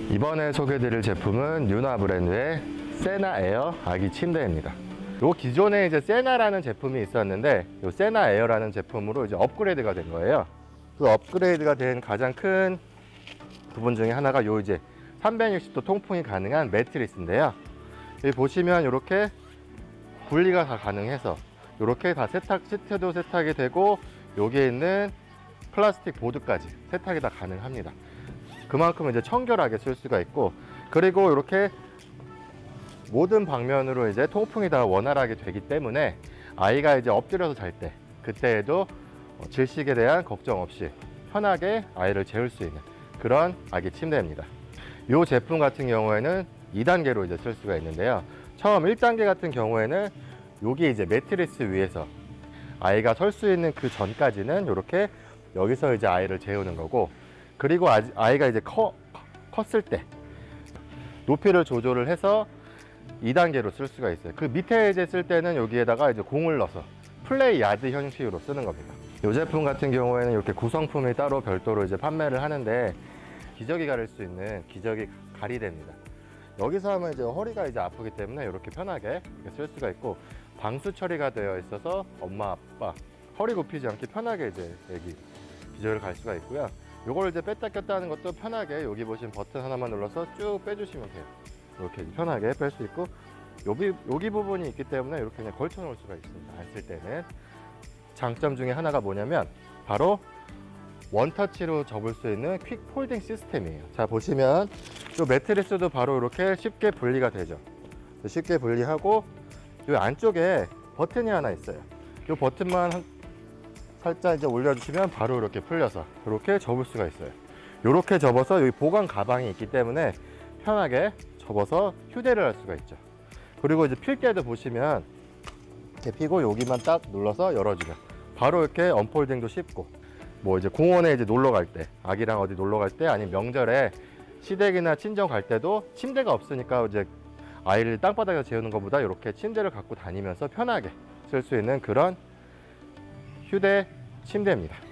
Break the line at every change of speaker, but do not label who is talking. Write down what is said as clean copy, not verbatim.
이번에 소개드릴 제품은 유나 브랜드의 세나 에어 아기 침대입니다. 요 기존에 이제 세나라는 제품이 있었는데 요 세나 에어라는 제품으로 이제 업그레이드가 된 거예요. 그 업그레이드가 된 가장 큰 부분 중에 하나가 요 이제 360도 통풍이 가능한 매트리스인데요. 여기 보시면 이렇게 분리가 다 가능해서 이렇게 다 시트도 세탁이 되고 여기에 있는 플라스틱 보드까지 세탁이 다 가능합니다. 그만큼 이제 청결하게 쓸 수가 있고, 그리고 이렇게 모든 방면으로 이제 통풍이 다 원활하게 되기 때문에 아이가 이제 엎드려서 잘 때 그때에도 질식에 대한 걱정 없이 편하게 아이를 재울 수 있는 그런 아기 침대입니다. 이 제품 같은 경우에는 2단계로 이제 쓸 수가 있는데요. 처음 1단계 같은 경우에는 여기 이제 매트리스 위에서 아이가 설 수 있는 그 전까지는 이렇게 여기서 이제 아이를 재우는 거고, 그리고 아이가 이제 컸을 때 높이를 조절을 해서 2단계로 쓸 수가 있어요. 그 밑에 이제 쓸 때는 여기에다가 이제 공을 넣어서 플레이 야드 형식으로 쓰는 겁니다. 이 제품 같은 경우에는 이렇게 구성품이 따로 별도로 이제 판매를 하는데 기저귀 가릴 수 있는 기저귀 가리대입니다. 여기서 하면 이제 허리가 이제 아프기 때문에 이렇게 편하게 이렇게 쓸 수가 있고, 방수 처리가 되어 있어서 엄마 아빠 허리 굽히지 않게 편하게 이제 애기 기저귀를 갈 수가 있고요. 요걸 이제 뺐다 꼈다 하는 것도 편하게 여기 보시면 버튼 하나만 눌러서 쭉 빼주시면 돼요. 이렇게 편하게 뺄 수 있고, 여기 부분이 있기 때문에 이렇게 그냥 걸쳐 놓을 수가 있습니다. 안 쓸 때는. 장점 중에 하나가 뭐냐면 바로 원터치로 접을 수 있는 퀵 폴딩 시스템이에요. 자, 보시면 이 매트리스도 바로 이렇게 쉽게 분리가 되죠. 쉽게 분리하고 이 안쪽에 버튼이 하나 있어요. 이 버튼만 살짝 이제 올려주시면 바로 이렇게 풀려서 이렇게 접을 수가 있어요. 이렇게 접어서 여기 보관 가방이 있기 때문에 편하게 접어서 휴대를 할 수가 있죠. 그리고 이제 필 때도 보시면 이렇게 피고 여기만 딱 눌러서 열어주면 바로 이렇게 언폴딩도 쉽고, 뭐 이제 공원에 이제 놀러 갈 때, 아기랑 어디 놀러 갈 때, 아니면 명절에 시댁이나 친정 갈 때도 침대가 없으니까 이제 아이를 땅바닥에서 재우는 것보다 이렇게 침대를 갖고 다니면서 편하게 쓸 수 있는 그런 휴대 침대입니다.